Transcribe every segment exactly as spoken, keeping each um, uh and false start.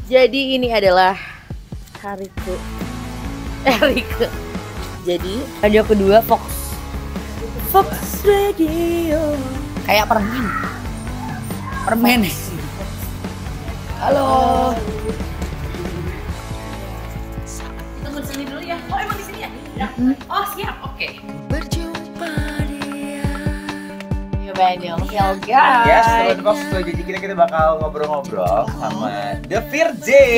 Jadi ini adalah hari ke eh, hari ke jadi radio kedua Fox Fox Radio kayak permen permen. Halo. Tunggu sini dulu ya. Oh emang di sini ya? Ya. Hmm. Oh siap, oke. Okay. Berjumpa dia. Ya Daniel, Helga. Ya, sebelum Fox jadi kita kita bakal ngobrol-ngobrol sama The Virgin.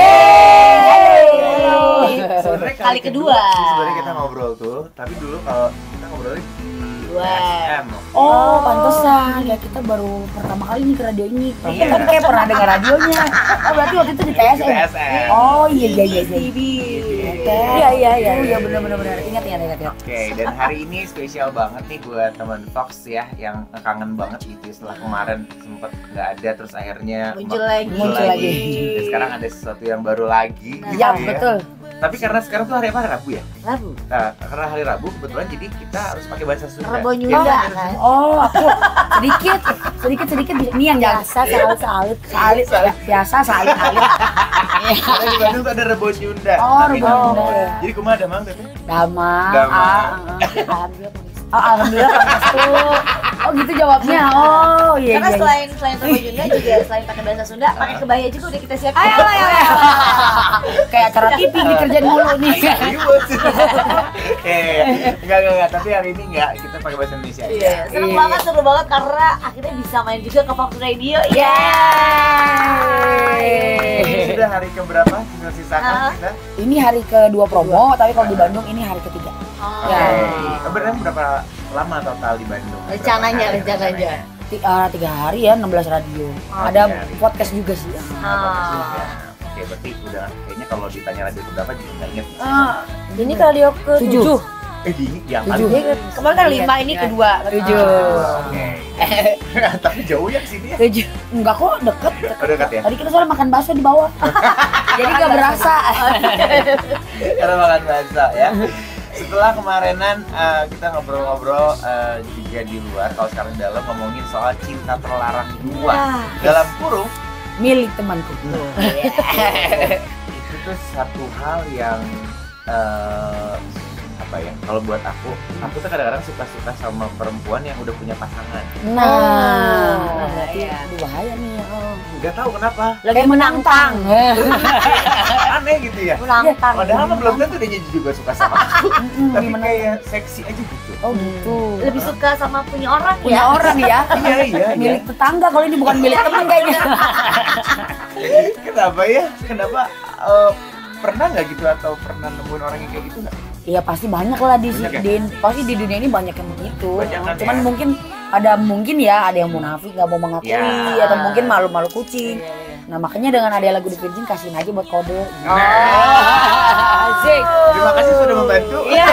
Yeay. Sebenarnya kali, kali kedua. kedua sebenarnya kita ngobrol tuh, tapi dulu kalau kita ngobrolnya di S M. Oh, pantesan ya kita baru pertama kali nih ke radio ini. Tapi kan kayak pernah dengar radionya. Oh, berarti waktu itu di T S M. Di T S M. Oh, iya iya iya. T V. Iya iya iya. Iya benar benar benar. Ingat ingat ingat. Oke, okay, dan hari ini spesial banget nih buat teman Fox ya yang kangen banget gitu setelah kemarin sempet nggak ada terus akhirnya muncul lagi. Muncul lagi. Dan sekarang ada sesuatu yang baru lagi. Nah, gitu ya, ya. betul. Tapi karena sekarang tuh hari apa? Hari Rabu ya? Rabu. Nah, karena hari Rabu kebetulan jadi kita harus pakai bahasa Sunda. Rebo Iya, Nyunda kan? kan? Oh, aku sedikit sedikit sedikit ini yang biasa salut salut salut biasa salut salut. Karena di Bandung tuh ada Rebo Nyunda. Oh, Tapi Rebo nggak- Nyunda. Jadi kumaha ada mang tapi? Damang. Damang. Ah, ah, alhamdulillah. Oh, alhamdulillah pangestu. Oh, gitu jawabnya. Oh, iya Karena iya. selain selain Rebo Nyunda juga selain pakai bahasa Sunda, pakai kebaya juga udah kita siapin. Ayo, ayo, ayo. Kayak acara T V dikerjain mulu nih. Ribut. Eh, enggak enggak enggak, tapi hari ini enggak, kita pakai bahasa Indonesia aja. Iya, seru Iya. banget, seru banget karena akhirnya bisa main juga ke Fox Radio. Ini sudah hari keberapa tinggal sisakan Ah. kita? Ini hari kedua promo, tapi kalau di Bandung ini hari ketiga. Oh. Ya. Oke. Kebetulan berapa lama total di Bandung? Rencananya, Berapa hari rencananya. Ti- uh, tiga hari ya, enam belas radio. Oh, Ada tiga hari. podcast juga sih. Ah. Oke, berarti udah kayaknya kalau ditanya radio berapa juga nggak inget. Ah, Ini ke radio ke Tujuh. tujuh. Eh di yang Tujuh. paling Kemarin kan lima, ini kedua. tujuh. Oke. Tapi jauh ya sini ya? Tujuh. Enggak kok, deket. Oh, dekat ya? Tadi kita soalnya makan bakso di bawah. Jadi nggak berasa. Karena makan bahasa ya. Setelah kemarinan uh, kita ngobrol-ngobrol uh, juga di luar, kalau sekarang di dalam ngomongin soal cinta terlarang dua. Ah. Dalam kurung Milik temanku. itu tuh satu hal yang uh, apa ya? Kalau buat aku, aku tuh kadang-kadang suka-suka sama perempuan yang udah punya pasangan. Nah, Oh, berarti iya. aduh, bahaya nih. Oh. Nggak tahu kenapa, Lagi menantang. aneh gitu ya. Menantang. Padahal mah belum tentu dia juga suka sama aku, Mm-mm, tapi gimana? kayak seksi aja gitu. Oh gitu. Lebih suka sama punya orang Punya ya. orang ya. Iya iya. iya. Milik tetangga kalau ini bukan milik teman kayaknya. Kenapa ya? Kenapa? eh, pernah nggak gitu atau pernah nemuin orang yang kayak gitu nggak? Iya pasti banyak lah di, Banyak ya? di pasti di dunia ini banyak yang begitu. Banyak kan Cuman ya? mungkin ada mungkin ya ada yang munafik nggak mau mengakui Ya. atau mungkin malu-malu kucing. Nah makanya dengan ada lagu di Virgin kasihin aja buat kode. Oh. Asik. Terima kasih sudah membantu. Iya.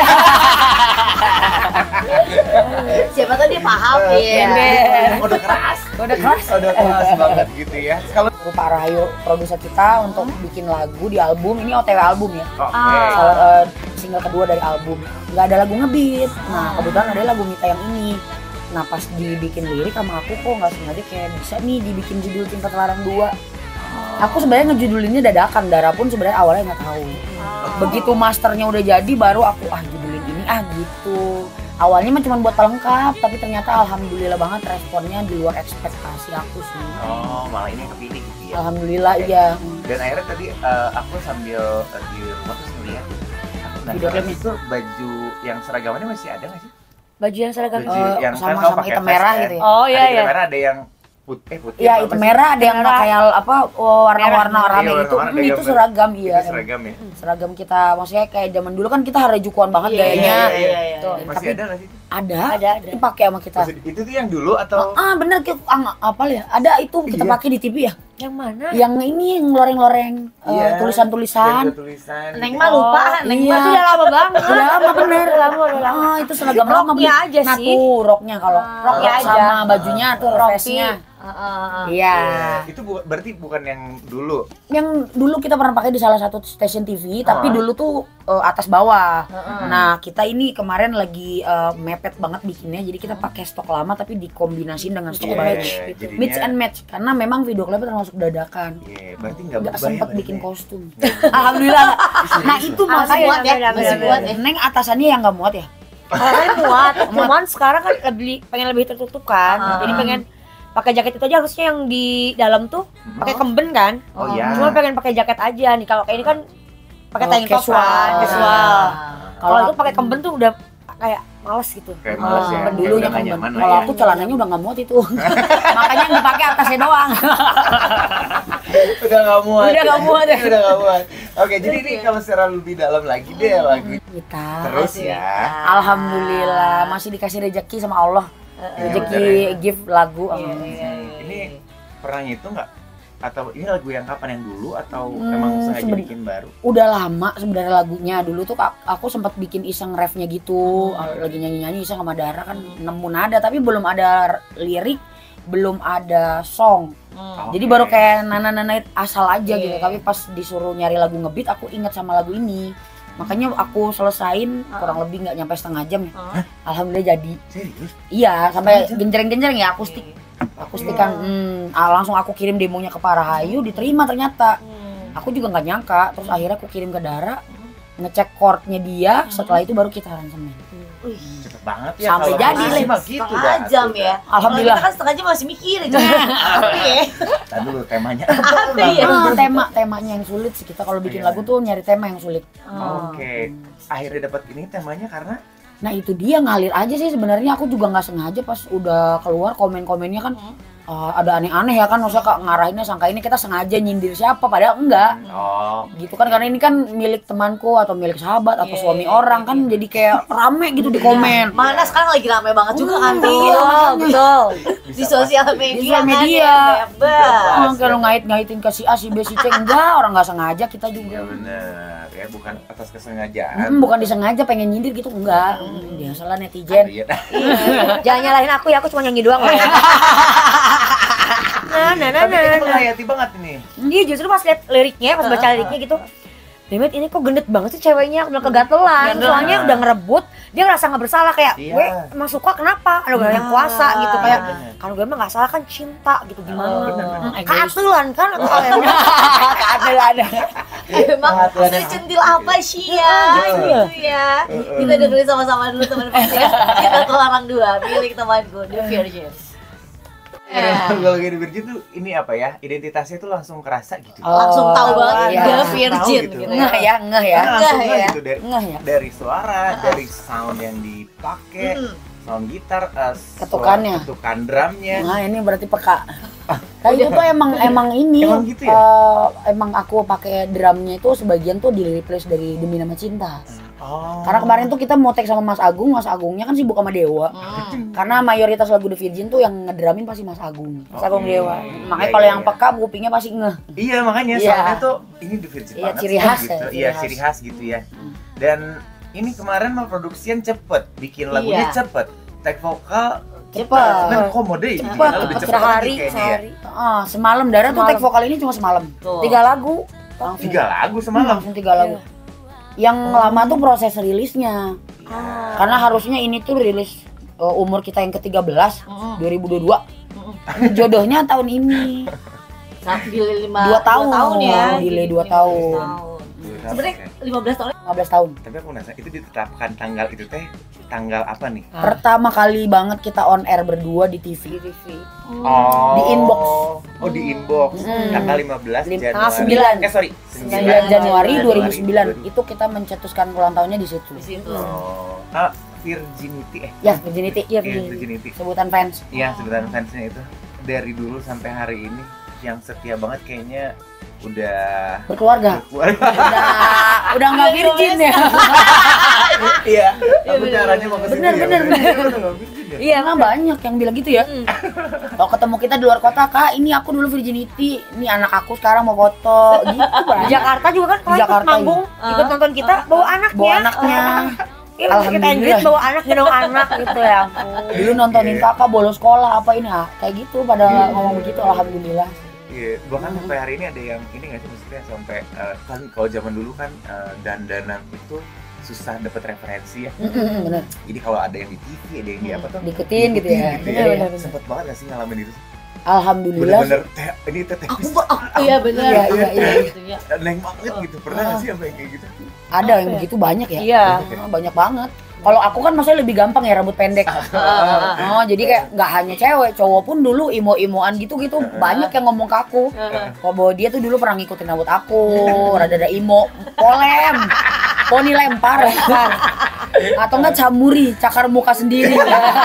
Siapa tahu dia paham Eh, ya. Udah keras. Kode keras. Udah keras banget gitu ya. Kalau Pak Rahayu produser kita untuk bikin lagu di album ini O T W album ya. oke. Ah. Salah eh, single kedua dari album. Nggak ada lagu ngebeat. Nah kebetulan ada lagu Mita yang ini. Nah pas dibikin lirik sama aku kok nggak sengaja kayak bisa nih dibikin judul Cinta Terlarang dua. Aku sebenarnya ngejudulinnya dadakan, Dara pun sebenarnya awalnya nggak tahu. Begitu masternya udah jadi baru aku ah judulin ini ah gitu. Awalnya mah cuma buat pelengkap, tapi ternyata alhamdulillah banget responnya di luar ekspektasi aku sih. Oh, malah ini yang kepilih gitu ya. Alhamdulillah Oke. iya. Dan akhirnya tadi eh, aku sambil eh, di rumah terus ngeliat. Nah, Video terus klipnya. itu baju yang seragamnya masih ada nggak sih? Baju yang seragam. Baju Eh, yang sama- kan kamu sama pakai hitam vest merah kan? gitu ya? Oh iya Ada hitam iya. merah, ada yang putih, eh, putih. Iya apa itu sih? merah ada yang Merah. kayak apa oh, warna-warna Iya, rame itu warna-warna Hmm, ada itu gambar. seragam iya. Itu seragam ya? Seragam kita maksudnya kayak zaman dulu kan kita harajukuan banget Iya, gayanya. iya, iya, iya. Tuh, Masih tapi ada nggak sih? ada, Ada, ada. dipakai sama kita. Maksud- itu tuh yang dulu atau? Ah bener kita ah, apa ya? Ada itu kita Iya. pakai di T V ya. Yang mana? Yang ini yang loreng-loreng eh, Iya, tulisan-tulisan. yang ada tulisan. Neng gitu. mah lupa, Oh, Neng iya. mah itu udah lama banget. Udah lama bener. Udah lama, udah lama. Ah itu seragam lama Roknya bener. aja nah, sih. tuh roknya kalau Ah, rok roknya aja. sama bajunya tuh Rompi. vestnya. Iya. Uh, itu bu berarti bukan yang dulu. Yang dulu kita pernah pakai di salah satu stasiun T V, tapi uh. dulu tuh uh, atas bawah. Uh. Nah, kita ini kemarin lagi uh, mepet banget bikinnya, jadi kita pakai stok lama tapi dikombinasiin dengan stok yeah, baru. Gitu. Jadinya... Mix and match, karena memang video klipnya termasuk dadakan. Iya, yeah, berarti nggak nggak sempet bikin ya, kostum. Alhamdulillah. Nah itu masih muat ya, masih muat ya. Neng atasannya yang nggak muat ya? Kalau muat, cuman sekarang kan lebih pengen lebih tertutup kan, jadi pengen pakai jaket itu aja. Harusnya yang di dalam tuh pakai kemben kan. Oh iya. Cuma pengen pakai jaket aja nih. Kalau kayak ini kan pakai tank top casual. kan, casual. Kalau itu pakai kemben tuh udah kayak males gitu. Kayak males ya. Dulunya kemben. Kalau aku celananya udah nggak muat itu. Makanya yang dipakai atasnya doang. Udah nggak muat. Udah nggak muat ya. Udah nggak muat. Oke, jadi ini kalau secara lebih dalam lagi deh lagu. Kita. Terus ya. Alhamdulillah masih dikasih rezeki sama Allah. Rezeki gift lagu. Iya, iya, iya. Ini pernah itu nggak? Atau ini lagu yang kapan, yang dulu atau hmm, emang sengaja bikin baru? Udah lama sebenarnya lagunya. Dulu tuh aku sempat bikin iseng refnya gitu, hmm. lagi nyanyi-nyanyi iseng sama Dara kan nemu nada tapi belum ada lirik, belum ada song. Hmm. Jadi okay. baru kayak nana-nana asal aja yeah. gitu. Tapi pas disuruh nyari lagu ngebeat aku ingat sama lagu ini. Makanya aku selesain uh. kurang lebih nggak nyampe setengah jam ya. Uh. Alhamdulillah jadi. Serius? Iya, sampai genjreng-genjreng ya akustik. Akustikan, hmm, langsung aku kirim demonya ke Parahayu, diterima ternyata. Hmm. Aku juga nggak nyangka. Terus akhirnya aku kirim ke Dara, ngecek chordnya dia. Setelah itu baru kita aransemen. Wih, cepet banget ya. Sampai jadi leh. Gitu setengah jam ya. Alhamdulillah. Kita kan setengah jam masih mikirin. Apa ya? Tadi dulu temanya. Apa ya? Oh, tema temanya yang sulit sih. Kita kalau bikin lagu tuh nyari tema yang sulit. Oh. Oke. Okay. Akhirnya dapat ini temanya karena nah itu dia ngalir aja sih sebenarnya. Aku juga nggak sengaja pas udah keluar komen-komennya kan uh, ada aneh-aneh ya kan, maksudnya kak ngarahinnya sangka ini kita sengaja nyindir siapa padahal enggak. Oh. Gitu kan, karena ini kan milik temanku atau milik sahabat atau yeah, suami yeah, orang yeah. kan jadi kayak rame gitu di komen. Mana sekarang lagi rame banget juga kan tuh. Iya, betul. Di sosial media. Di sosial media. Oh, kalau ngait-ngaitin ke si A, si B, si C enggak, orang nggak sengaja kita juga. Ya benar, ya bukan atas kesengajaan. Hmm, bukan disengaja pengen nyindir gitu enggak. Hmm, biasalah netizen. Jangan nyalahin aku ya, aku cuma nyanyi doang. Nah, nah, nah, nah, nah. Menghayati banget ini. Iya, justru pas lihat liriknya, pas baca liriknya gitu. Demet ini kok gendet banget sih ceweknya, aku bilang kegatelan. Soalnya udah ngerebut, dia ngerasa nggak bersalah kayak, iya. gue emang suka kenapa? Ada yang kuasa gitu kayak, kalau gue emang nggak salah kan cinta gitu gimana? Keatulan kan? Keatulan. Emang secentil apa sih ya? Gitu ya. Kita dengerin sama-sama dulu teman-teman ya. Kita Terlarang dua, milik temanku, The Virgin. Kalau gini Virgin tuh ini apa ya, identitasnya tuh langsung kerasa gitu. Oh, langsung tahu banget iya. The Virgin gitu, gitu ngeh ya, ngeh ya. Langsung ngeh ya. Gitu dari, ngeh ya. Dari suara, dari sound yang dipakai, hmm. sound gitar, uh, ketukannya, ketukan drumnya. Nah ini berarti peka. Kayak itu tuh emang emang ini. Emang gitu ya? Uh, emang aku pakai drumnya itu sebagian tuh di replace dari Demi Nama Cinta. Oh. Karena kemarin tuh kita mau tag sama Mas Agung, Mas Agungnya kan sibuk sama Dewa. Hmm. Karena mayoritas lagu The Virgin tuh yang ngedramin pasti Mas Agung, Mas Agung okay. Dewa. Makanya ya, kalau ya, yang peka kupingnya pasti ngeh. Iya makanya ya. Soalnya tuh ini The Virgin ya, banget ciri khas gitu. ya, Iya ciri khas gitu ya. Dan ini kemarin mau produksian cepet, bikin lagunya iya. cepet, tag vokal cepet, dan komode cepet, cepet, lebih cepet sehari, sehari. Ah, semalam Dara tuh tag vokal ini cuma semalam. Tuh. Tiga lagu. Tiga lagu semalam. Hmm, tiga lagu. Yang oh. lama tuh proses rilisnya. Ah. Karena harusnya ini tuh rilis uh, umur kita yang ke tiga belas, mm. dua ribu dua puluh dua. Mm. Jodohnya tahun ini. Sambil lima dua tahun, dua tahun ya. Delay dua tahun. Sebenarnya lima belas tahun. lima belas tahun. Tapi aku nanya, itu ditetapkan tanggal itu teh tanggal apa nih? Pertama kali banget kita on air berdua di T V. Di T V. Oh. Di inbox. Oh, di inbox. Hmm. Tanggal lima belas Januari. sembilan. Eh sorry. sembilan Januari dua ribu sembilan. Itu kita mencetuskan ulang tahunnya di situ. Di situ. Oh. Ah, Virginity eh. Ya, Virginity. Iya, Virginity. Virginity. Sebutan fans. Iya, sebutan fansnya itu. Dari dulu sampai hari ini yang setia banget kayaknya udah berkeluarga. berkeluarga. Udah udah nggak virgin ya. Iya. Aku caranya mau ke sini. Bener bener. Iya, emang banyak yang bilang gitu ya. Kalau ketemu kita di luar kota, Kak, ini aku dulu Virginity, ini anak aku sekarang mau foto gitu. Di Jakarta juga kan kalau ikut manggung, ikut nonton kita bawa anaknya. Bawa anaknya. Iya, sakit anjrit bawa anak gendong anak gitu ya ampun. Dulu nontonin Iya. kakak bolos sekolah apa ini ah, kayak gitu pada Iya. ngomong begitu alhamdulillah. Iya, bahkan sampai hari ini ada yang ini nggak sih maksudnya sampai eh, kan kalau zaman dulu kan eh, dandanan itu susah dapat referensi ya. Mm-mm, bener. Jadi kalau ada yang di T V, ada yang di apa tuh? Diikutin gitu ya. Gitu Bener, ya. bener, bener. Sempet banget nggak sih ngalamin itu? Alhamdulillah. Bener-bener teh, ini teh Aku teknis. kok aku iya benar. Iya, iya, iya. Gitu ya. Neng banget gitu. Pernah nggak sih sampai kayak gitu? Ada yang Apa ya? begitu banyak ya. Iya. Ah, banyak banget. Kalau aku kan maksudnya lebih gampang ya rambut pendek. Oh, jadi kayak nggak hanya cewek, cowok pun dulu imo-imoan gitu-gitu banyak yang ngomong ke aku. Kalau bahwa dia tuh dulu pernah ngikutin rambut aku, rada-rada imo, polem, poni lempar, lempar. Atau enggak camuri, cakar muka sendiri.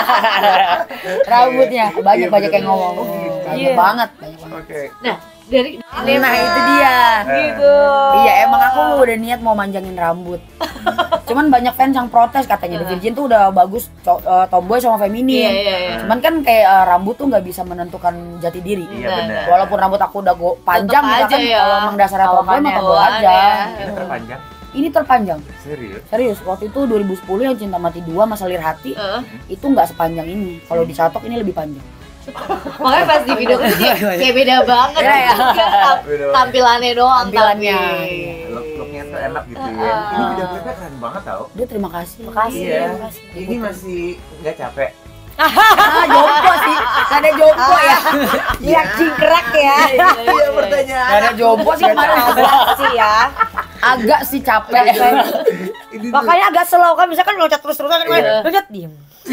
Rambutnya banyak banyak yang ngomong. Banyak Iya. banget, banyak banget. Oke. Nah, dari Nah, itu dia. Gitu. Iya, emang aku udah niat mau manjangin rambut. Cuman banyak fans yang protes katanya The Virgin tuh udah bagus co- eh, tomboy sama feminin. Iya, iya, iya. Cuman kan kayak eh, rambut tuh nggak bisa menentukan jati diri. Iya Nah, benar. Walaupun rambut aku udah go- panjang Tetep misalkan aja ya. kalau emang dasarnya tomboy mah Awakannya tomboy aja. bawaannya. Ini terpanjang. Ini terpanjang. Serius? Serius, waktu itu dua ribu sepuluh yang Cinta Mati dua Masa Lir Hati Heeh. itu nggak sepanjang ini. Kalau dicatok ini lebih panjang. Makanya pas di video itu kayak, kayak beda banget. Iya, iya. Tam- Beda. Tampilannya doang. Tampilannya, tapi. iya. Look-looknya tuh enak gitu ya. Ini video klipnya keren banget tau. Dia terima kasih. Makasih. Iya. terima kasih. Ini masih nggak capek. Ah, jompo sih. Gak ada jompo ya. Iya, cingkrak ya. Iya pertanyaan. Gak ada jompo sih kemarin. Agak sih ya. Agak sih capek. Ini tuh- Makanya agak slow kan, misalkan loncat terus-terusan kan, Iya. loncat diem.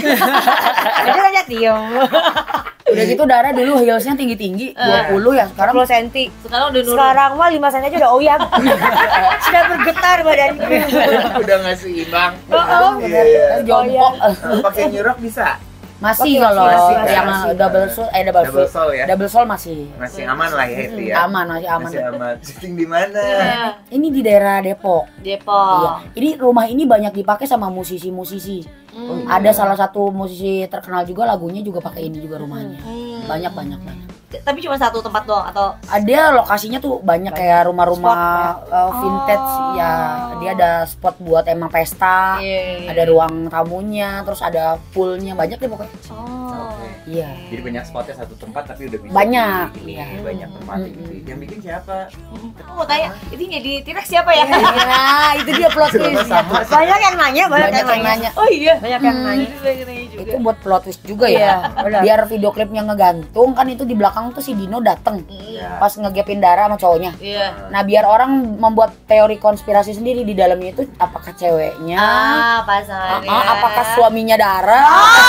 Loncat loncat diem. Udah gitu Dara dulu heelsnya tinggi-tinggi dua puluh ya, sekarang sepuluh senti. Sekarang udah nurun. Sekarang mah lima senti aja udah oyang. Sudah bergetar badanku. udah nggak seimbang. Oh, Iya, iya. jompo. Pakai nyurok bisa. Masih Oke, kalau masih, yang masih. double sole eh double, Double sole. sole ya. Double sole masih. Masih aman lah ya itu ya. Aman, masih aman. Masih aman. Syuting di mana? Iya. Ini di daerah Depok. Depok. Iya. Ini rumah ini banyak dipakai sama musisi-musisi. Hmm. Ada salah satu musisi terkenal juga lagunya juga pakai ini juga rumahnya. Hmm. Banyak banyak banyak. Tapi cuma satu tempat doang atau Ada lokasinya tuh banyak kayak rumah-rumah uh, vintage Oh. ya. Dia ada spot buat emang pesta. Iya. Ada ruang tamunya, terus ada poolnya, banyak deh pokoknya. Oh. Oke. Iya. Jadi banyak spotnya satu tempat tapi udah bisa Banyak, di- iya. ini banyak tempat Mm-mm. gitu. Yang bikin siapa? Aku mau tanya, ini jadi T-Rex siapa ya? Nah, itu dia plot twist. Sama. banyak yang nanya, banyak, Banyak yang nanya. Oh iya. Banyak yang Hmm. nanya. Itu buat plot twist juga Iya, ya. benar. Biar video klipnya ngegantung kan itu di belakang tuh si Dino dateng Ya. pas ngegapin Dara sama cowoknya. Iya. Nah, biar orang membuat teori konspirasi sendiri di dalamnya itu apakah ceweknya, Ah, ah, pasangannya. ah, apakah suaminya Dara,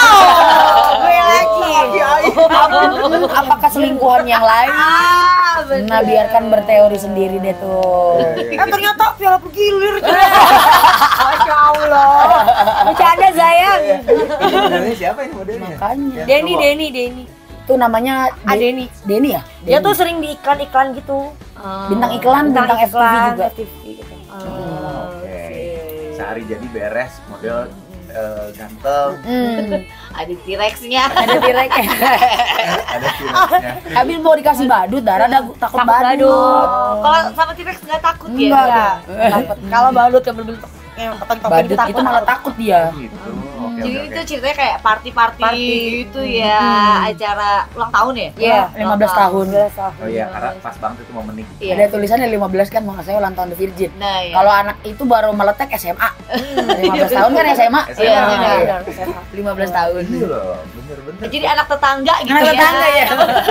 Oh, gue lagi. Apa- apakah selingkuhan yang lain. Ah, bener. Nah, biarkan berteori sendiri deh tuh. Eh ternyata piala bergilir. Masya Allah. Bercanda sayang. Ini modelnya siapa ini modelnya? Makanya. Ya, Denny, cowok. Denny, Denny. Itu namanya Ah, De- Denny. Denny ya? Dia Denny. tuh sering di iklan-iklan gitu. Oh. bintang iklan, bintang, F T V juga. F T V gitu. Oh, Oke. Sehari jadi beres model eh, ganteng. Hmm, Ada T-Rex-nya. ada tirek. Ada virusnya. Habis mau dikasih badut, Dara ada takut Takut badut. badut. Oh, kalau sama T-Rex nggak takut ya? Enggak Ya. deh. Takut. Kalau balut yang berbentuk yang keton-keton Badut itu malah takut dia. Gitu. Oke, Jadi oke, itu oke. ceritanya kayak party-party Party. gitu ya, acara ulang tahun ya? Iya, lima belas tahun. Oh iya, karena pas banget itu momen nih. Iya. Ada tulisannya lima belas kan, makanya saya ulang tahun The Virgin. Nah, ya. Kalau anak itu baru meletek S M A. lima belas tahun kan S M A? S M A. Iya, Nah, benar. iya. lima belas tahun. Iya loh, bener-bener. Jadi anak tetangga gitu Anak ya. tetangga ya.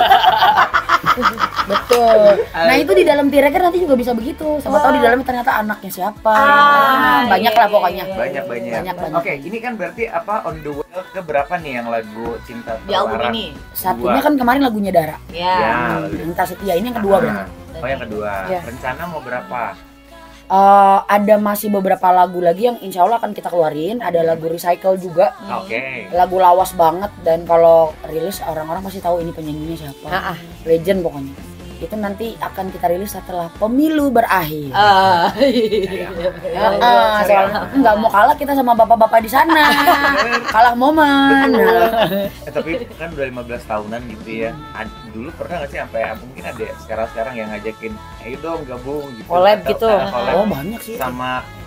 Betul. Nah, itu di dalam tireker nanti juga bisa begitu. Siapa tahu di dalamnya ternyata anaknya siapa. Ah, Banyak iya, lah pokoknya. iya, iya. Banyak banyak. Banyak, banyak. Oke, ini kan berarti apa on the way ke berapa nih yang lagu Cinta Di album Terlarang? ini. Satunya kan kemarin lagunya Dara. Ya. Ya. Cinta Setia, ini yang kedua berarti. Oh yang kedua. Iya. Rencana mau berapa? Eh, ada masih beberapa lagu lagi yang insya Allah akan kita keluarin. Ada lagu Recycle juga, Oke. lagu lawas banget, dan kalau rilis orang-orang pasti tahu ini penyanyinya siapa. Ah, ah. Legend pokoknya. Itu nanti akan kita rilis setelah pemilu berakhir. Ah, Iya. Ah, ah, soalnya nggak mau kalah kita sama bapak-bapak di sana. Kalah momen. Eh, tapi kan udah lima belas tahunan gitu ya. Ad- dulu pernah nggak sih sampai mungkin ada sekarang-sekarang yang ngajakin, ayo dong gabung gitu. Collab Atau- gitu. ah, collab Oh, banyak sih. sama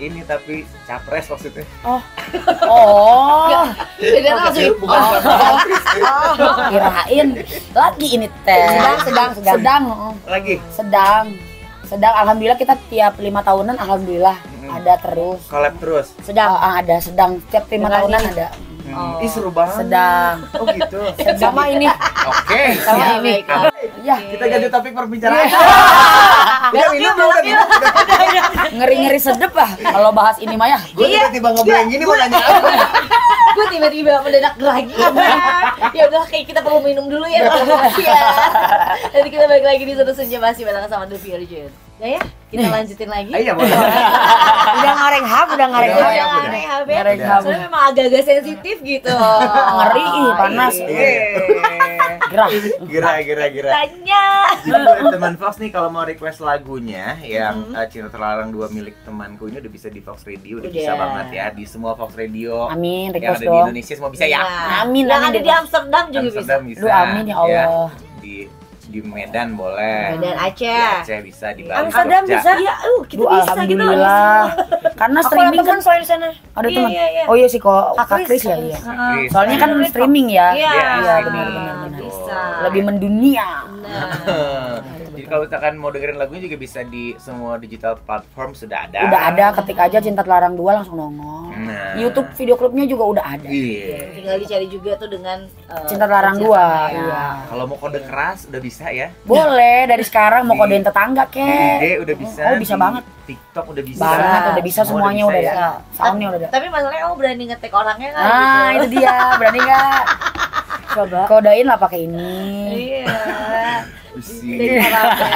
ini tapi capres maksudnya. Oh. Oh. Jadi langsung Bukan bukan artis. Oh, kirain lagi ini teh. Sedang, sedang, sedang. Sedang. oh. Lagi. Sedang. Sedang alhamdulillah kita tiap lima tahunan alhamdulillah Mm-mm. ada terus. Collab terus. Sedang ah, ada sedang tiap lima Dengan tahunan ini. ada. Hmm. Ih seru banget. Sedang. Oh gitu. Sama ini. Oke. Sama siap. ini. baiklah. Ya, Kita ganti topik perbicaraan. Udah minum belum? Udah minum. ngeri-ngeri sedep lah kalau bahas ini Maya. Gue tiba-tiba ngeblank gini mau nanya apa? Gue tiba-tiba mendadak lagi. Ya udah kayak kita perlu minum dulu ya. Ya. Nanti kita balik lagi di Satu Senja masih bareng sama The Virgin. Ya ya, kita lanjutin lagi. Iya boleh. Udah ngareng hap, udah ngareng Udah, hap. ya, Udah udah. aneh habis. Ngareng Udah. hap. Soalnya memang agak-agak sensitif gitu. Ngeri, ih, panas. Iya. Gerah. Gira gira gira. Tanya. Jadi buat teman Fox nih kalau mau request lagunya yang uh, Cinta Terlarang dua milik temanku ini udah bisa di Fox Radio, udah bisa Udah. banget ya di semua Fox Radio. Amin, Yang request ada di dong. Indonesia semua bisa ya. Nah, Amin, yang amin ada deh, di Bang. Amsterdam juga bisa. Amsterdam bisa. Duh, amin ya Allah. Di di Medan boleh. Medan Di Aceh. Aceh bisa, di Bali. Amsterdam Jogja. bisa? Iya, uh, kita Duh, bisa gitu. alhamdulillah. Karena Aku ada streaming teman kan soalnya di sana. ada Iya, teman. iya, iya. Oh iya sih kok Kak Kak Kris, Kris ya Kak iya. Kris. Chris. Soalnya kan Iya. streaming ya. Iya, Iya, benar, benar, benar. bisa. Lebih mendunia. Nah, Jadi kalau misalkan mau dengerin lagunya juga bisa di semua digital platform sudah ada. Udah ada, ketik aja Cinta Terlarang dua langsung nongol. Nah. YouTube video klipnya juga udah ada. Iya. tinggal dicari juga tuh dengan uh, Cinta Terlarang dua, kerjasama ya. iya. Kalau mau kode keras udah bisa ya. Boleh dari sekarang mau Di- kodein tetangga Di kek. I G udah bisa. Oh, bisa di banget. TikTok udah bisa. Banget udah bisa Semua semuanya udah bisa ada. Soundnya udah ada. Tapi masalahnya kamu berani ngetek orangnya kan? Ah, itu dia. Berani nggak? Coba. Kodein lah pakai ini. Iya. Busi. Dari orangnya.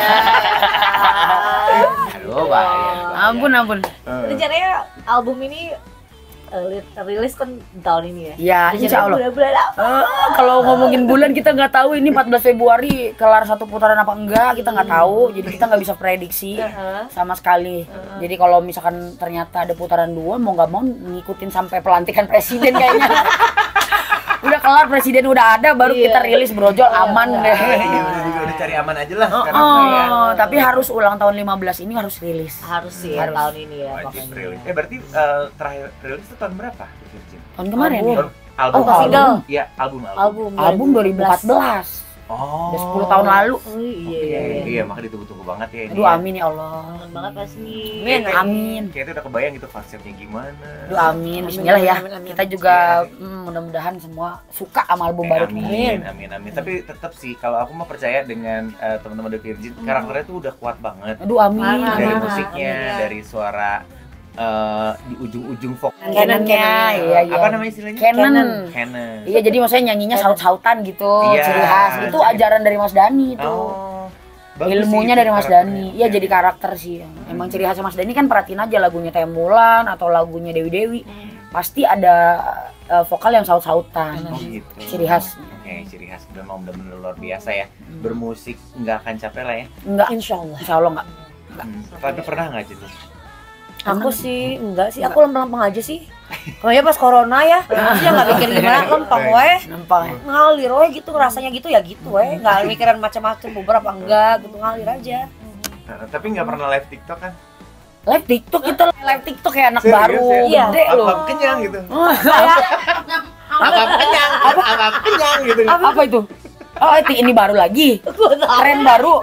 Aduh, bahaya. Ampun, ampun. Eh. Rencananya album ini uh, li- rilis kan tahun ini ya? Ya, insya Allah. Bulan-bulan apa? Eh, kalau ngomongin bulan kita nggak tahu ini empat belas Februari kelar satu putaran apa enggak, kita nggak tahu. Jadi kita nggak bisa prediksi Heeh. sama sekali. Jadi kalau misalkan ternyata ada putaran dua, mau nggak mau ngikutin sampai pelantikan presiden kayaknya. Udah kelar presiden udah ada, baru Iya. kita rilis brojol aman deh. Iya, udah juga udah cari aman aja lah sekarang Oh, ya. tapi harus ulang tahun lima belas ini harus rilis. Harus sih ya, Harus. tahun ini ya Wajib pokoknya. rilis. Eh berarti eh, terakhir rilis itu tahun berapa? Virgin? Tahun kemarin ya? Tahun- album. Oh, single. Iya, album album. Album Album dua ribu empat belas. Oh. Udah sepuluh tahun lalu. Oh iya Iya, iya. iya, iya. makanya ditunggu-tunggu banget ya ini. Aduh, ya. amin ya Allah. Kangen banget pasti. Amin, amin. Kayaknya udah kebayang gitu konsepnya gimana. Aduh, amin. Bismillah ya. amin, amin. Kita juga mm, mudah-mudahan semua suka sama album Eh, baru amin, ini. amin, amin. Tapi tetap sih kalau aku mah percaya dengan eh, teman-teman The Virgin, karakternya tuh udah kuat banget. Aduh, amin. Parah, Dari parah. musiknya, Amin, ya. dari suara eh, di ujung-ujung vokal. Canonnya, iya iya. Apa namanya istilahnya? Canon. Canon. Iya, jadi maksudnya nyanyinya saut-sautan gitu, Iya. ciri khas. Itu ajaran dari Mas Dani itu. Oh, bagus Ilmunya sih dari itu Mas karakternya. Dani. Iya, jadi karakter sih. Emang ciri khasnya Mas Dani kan perhatiin aja lagunya Temulan atau lagunya Dewi Dewi. Pasti ada eh, vokal yang saut-sautan. Oh gitu. Ciri khas. Oke, ciri khas memang benar-benar luar biasa ya. Bermusik nggak akan capek lah ya. Enggak, Insya Allah. insya Allah enggak. Hmm. Tapi pernah nggak gitu? Aku sih enggak sih, aku lempeng-lempeng aja sih. Kayaknya pas corona ya, maksudnya nggak mikir gimana, lempeng weh. Nampak ya. Ngalir weh gitu, rasanya gitu ya gitu weh. Nggak mikiran macam-macam, beberapa enggak gitu, ngalir aja. Nah, tapi nggak pernah live TikTok kan? Live TikTok itu live TikTok kayak anak Serius, baru, ya? Iya. gede loh. Apa kenyang gitu? Saya Apa kenyang? Apa apa kenyang gitu? apa itu? Oh, itu ini baru lagi. Tren baru.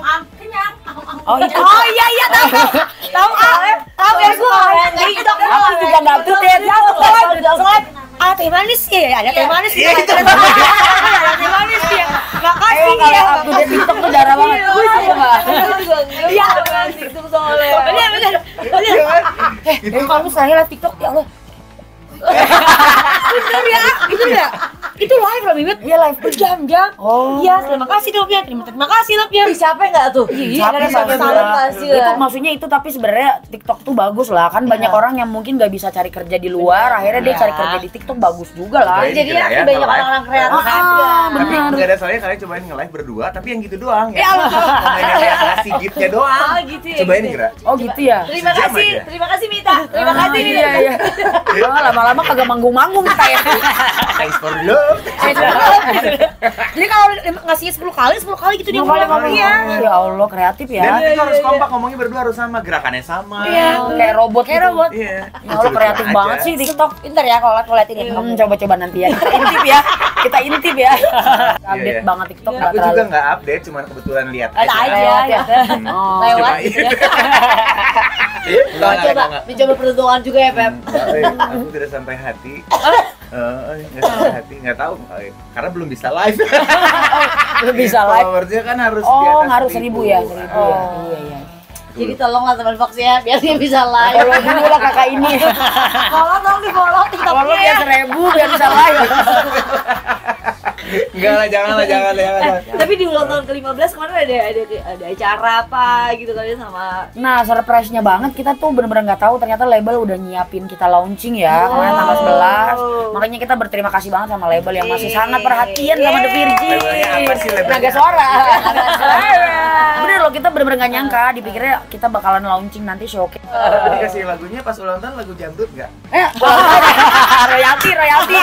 Oh, itu. Oh iya iya tahu, tahu ah, tahu ya gua. Jadi itu Aku juga nggak tuh deh. Selain ah teh manis ya, ada teh manis ya. Ada teh manis ya. Makasih Emang kalau ya. aku di TikTok tuh darah banget. Aku nggak. Iya, itu soalnya. Bener bener. Bener. Eh, kamu saya live TikTok ya Allah. Bener ya, itu ya. Itu live loh Bibit. Iya live. Berjam-jam. Oh. Iya, terima kasih dong ya. Terima terima kasih loh ya. Capek nggak tuh? Iya, Capek capek salut banget. pasti Itu lah. maksudnya itu tapi sebenarnya TikTok tuh bagus lah kan banyak orang yang mungkin nggak bisa cari kerja di luar akhirnya dia Iya. cari kerja di TikTok bagus juga lah. Cobain Jadi gitu ya ya, banyak kalau orang-orang live. kreatif Ah, aja. Tapi bener. nggak ada soalnya kalian cobain nge-live berdua, tapi yang gitu doang ya. Yang ngasih giftnya doang. Oh gitu ya. Cobain gitu ya. kira. Oh gitu ya. Terima Sejam kasih, aja. terima kasih Mita. Terima kasih nih. Iya, iya. Oh, lama-lama kagak manggung-manggung kita ya. Thanks for love. Jadi kalau ngasih sepuluh kali, sepuluh kali gitu dia ngulang. Iya. Ya Allah, kreatif ya. Dan itu harus kompak, ngomongnya berdua harus sama, gerakannya sama. Iya. Kayak robot Kayak gitu. robot. Iya. Ya Allah, kreatif Aja. banget sih TikTok. Pintar ya kalau aku lihat ini. Hmm, coba-coba nanti ya. Kita intip ya. Kita intip ya. Update Iya. banget TikTok Iya. nggak Aku juga terlalu. nggak update, cuman kebetulan lihat Ada aja Lewat ya. ya. Hmm. Oh. Lewat Cobain. gitu ya. Nggak, nggak, Coba nggak. mencoba peruntungan juga ya, Pep. Hmm, eh, aku tidak sampai hati. Eh, nggak sampai hati, nggak tahu eh, karena belum bisa live. Belum bisa live. Followersnya kan harus di Oh, atas ngaruh seribu ya, seribu ya. Oh. Iya, iya. Jadi tolonglah teman Fox ya, biar dia bisa live. Follow dulu lah kakak ini. Tolong dong di follow Follow TikToknya. biar seribu biar bisa live. Enggak lah, jangan lah, jangan lah, jangan lah. Tapi di ulang tahun ke lima belas kemarin ada ada ada acara apa gitu kali sama. Nah, surprise-nya banget kita tuh bener-bener nggak tahu ternyata label udah nyiapin kita launching ya kemarin tanggal sebelas. Makanya kita berterima kasih banget sama label yang masih sangat perhatian sama The Virgin. Labelnya apa sih labelnya? Naga Suara. Bener loh, kita bener-bener nggak nyangka dipikirnya kita bakalan launching nanti showcase. Tadi kasih lagunya pas ulang tahun lagu jangdut nggak? Eh, royalti, royalti.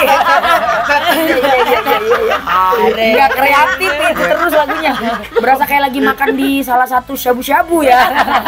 Nggak kreatif itu terus lagunya. Berasa kayak lagi makan di salah satu syabu-syabu ya.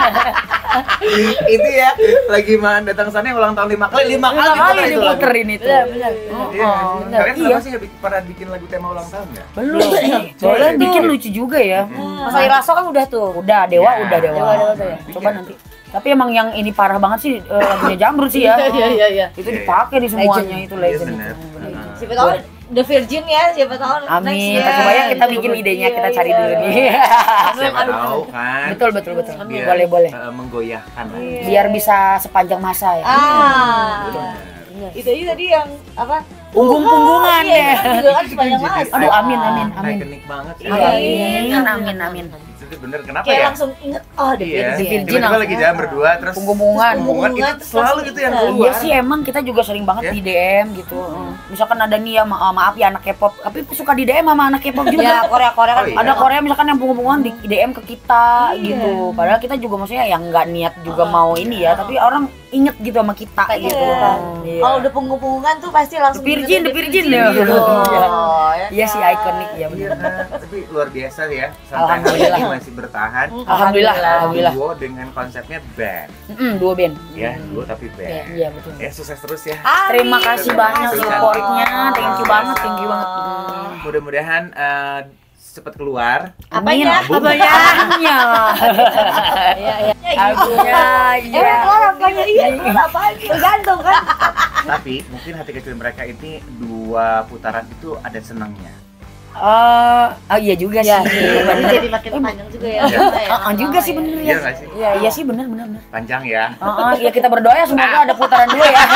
Itu ya, lagi man datang sana ulang tahun lima kali, lima kali Lima kali diputar itu lagu. diputerin itu. Benar, benar. Oh, Iya, oh, bener. kalian Iya. kenapa sih nggak bikin- pernah bikin lagu tema ulang tahun nggak? Belum. Soalnya bikin lucu juga ya. Mas Ali Raso kan udah tuh. Udah, Dewa Ya, udah Dewa. Dewa, Dewa tuh ya. Coba nanti. Tapi emang yang ini parah banget sih eh, lagunya Jamrut sih ya. Iya iya iya. Itu Iya, dipakai di semuanya itu Iya legend. benar. itu. Heeh. Siapa tahu The Virgin ya, siapa tahu next Amin. ya. Coba ya kita Gitu. bikin idenya, Iya, kita cari iya. dulu nih. Siapa tahu kan? Betul betul betul. Biar, Boleh boleh. eh, menggoyahkan. Iya. Biar bisa sepanjang masa ya. Ah. Benar. Itu aja tadi yang apa? Punggung-punggungan Iya, ya. itu juga kan Itu sepanjang jadi masa. Aduh, amin, amin, amin. Ikonik banget. Iya. Amin, amin, amin. Itu bener, kenapa Kayak ya? langsung inget, oh The Iya, Virgin. tiba-tiba lagi jalan berdua terus Punggung-punggungan. punggungan itu selalu gitu yang keluar. Iya sih emang kita juga sering banget Ya. di D M gitu. Misalkan ada nih ya ma- eh, maaf ya anak K-pop, tapi suka di D M sama anak K-pop juga. Ya, Korea-Korea kan. Oh, iya. Ada Korea misalkan yang punggung-punggungan di D M ke kita Iya. gitu. Padahal kita juga maksudnya yang nggak niat juga mau ini ya, tapi orang inget gitu sama kita Iya. gitu. Iya. Kalau udah punggung-punggungan tuh pasti langsung The Virgin, inget The Virgin ya. gitu. Iya. ya Iya sih kan? ikonik ya Iya, benar. tapi luar biasa ya. Sampai hari Alhamdulillah. ini masih bertahan. Alhamdulillah, alhamdulillah. Duo dengan konsepnya band, Mm-mm, dua band. ya duo tapi band. Iya betul. Ya sukses terus ya. Terima kasih Terima banyak kasih. supportnya, thank you Iya. banget, thank you banget. Mm. Mudah-mudahan eh, cepat keluar. Amin. Apanya? Apanya? Apanya? Iya, iya. Abunya, Eh, iya. keluar apanya? Iya, keluar apanya? Tergantung kan. Tapi mungkin hati kecil mereka ini dua putaran itu ada senangnya. Eh, oh iya juga sih. Ya, Bener. jadi makin panjang juga ya. Iya. kita ya, Ah, ah, juga sih bener Iya ya. nggak sih? Iya, iya sih bener bener bener. Panjang ya. Ah, ah, ya kita berdoa ya semoga ada putaran dua ya.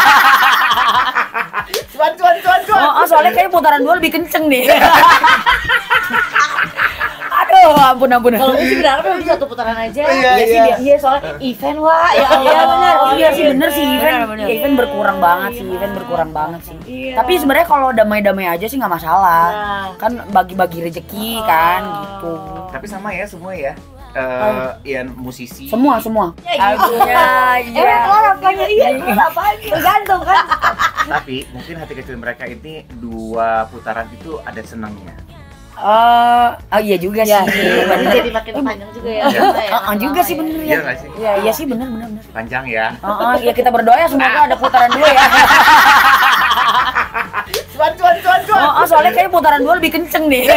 Cuan cuan cuan cuan. Oh, oh, soalnya kayak putaran dua lebih kenceng nih. Aduh, ampun ampun. Kalau gue sih berharap memang satu putaran aja. Iya, Iya sih iya. dia. Iya, soalnya event wah. Ya Iya Allah. benar. Oh, Iya sih bener sih event. Bener, bener. Ya, event berkurang banget sih, event berkurang banget sih. Iya. Tapi sebenarnya kalau damai-damai aja sih nggak masalah. Nah. Kan bagi-bagi rezeki kan gitu. Tapi sama ya semua ya. Eh, yang musisi. Semua semua. Ya, gitu. Abunya, Eh, keluar apanya? Iya, keluar apanya? Tergantung kan. Tapi mungkin hati kecil mereka ini dua putaran itu ada senangnya. Eh, oh iya juga sih. Ya, Bener. jadi makin panjang juga ya. Iya. kita ya, Ah, ah, juga sih bener Iya ya. nggak sih? Iya, iya sih bener bener bener. Panjang ya. Ah, ah, ya kita berdoa ya semoga ada putaran dua ya. Cuan cuan cuan cuan. Oh, oh, soalnya kayak putaran dua lebih kenceng nih.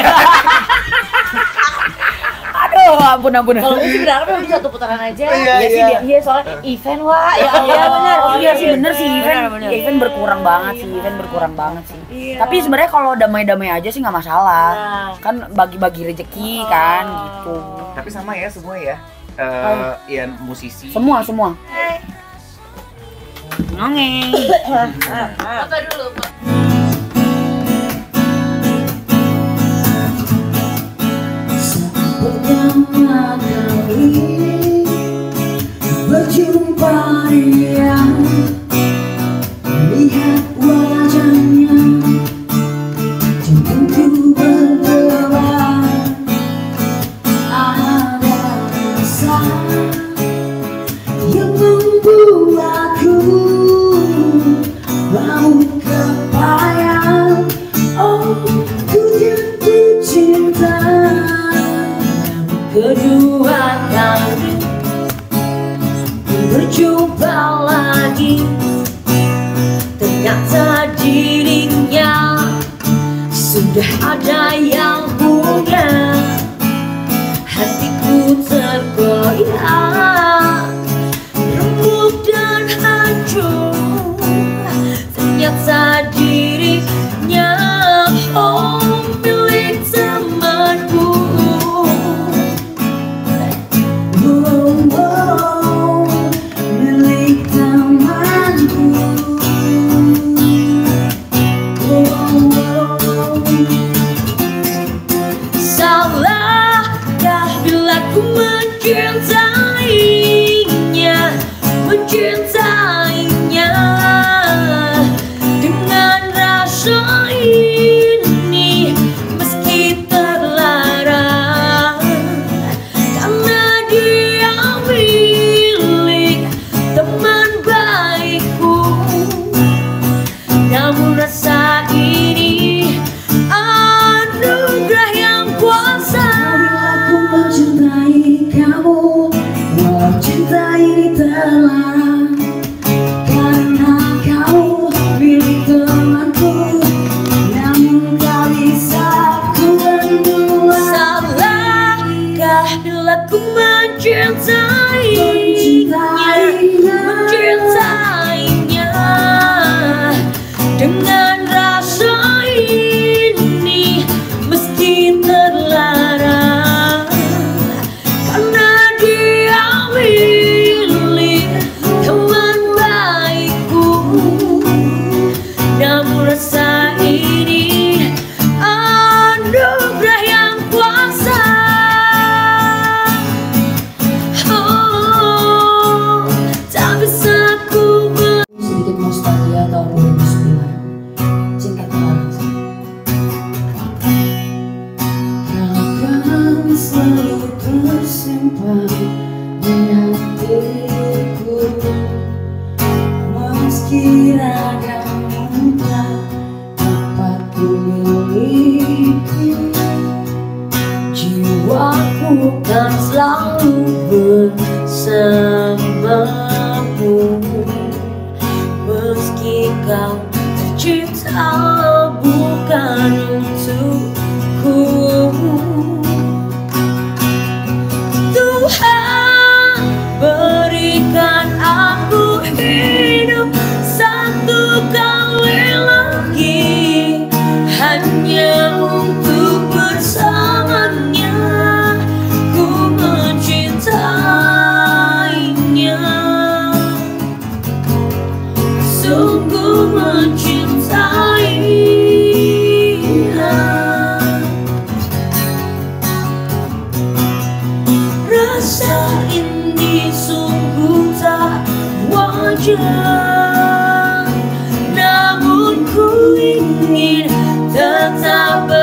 Aduh, ampun ampun. Kalau gue sih berharap memang satu putaran aja. Iya, Iya sih iya. dia. Iya, soalnya event wah. Ya Allah. Iya benar. Oh, Iya sih bener sih event. Bener, bener. Ya, event berkurang banget sih, event berkurang banget sih. Iya. Tapi sebenarnya kalau damai-damai aja sih nggak masalah. Nah. Kan bagi-bagi rezeki kan gitu. Tapi sama ya semua ya. Eh, yang musisi. Semua semua. Nongeng. Apa dulu, Pak? Pertama kali berjumpa dia, lihat wajahnya, jantungku berdebar, ada rasa yang membuat kali berjumpa lagi, ternyata dirinya sudah ada yang punya. Hatiku tergoyah, remuk dan hancur, ternyata dirinya oh milik temanku. Oh, oh, milik temanku. Oh, oh. Salahkah bila ku mencintainya, mencintainya dengan rasa ini, meski terlarang, karena dia milik teman baikku. Namun rasa ini anugerah yang kuasa. Aku mencintai kamu, walau cinta ini terlarang, karena kau milik temanku. Namun kau bisa ku berdua. Salahkah bila ku mencintainya, mencintainya dengan rasa ini, meski terlarang, karena dia milik teman baikku. Namun rasa ini anugerah yang kuasa. Oh, tak bisa ku ber- Sedikit nostalgia tahun dua ribu sembilan. Cinta terlarang. Kau kan selalu tersimpan di hatiku, meski ragamu tak dapat ku miliki. Jiwaku kan selalu bersamamu, meski kau tercipta bukan untukku. Tuhan berikan aku hidup satu kali lagi, hanya untuk bersamanya ku mencintainya, sungguh mencintainya. Rasa ini sungguh tak wajar, namun ku ingin tetap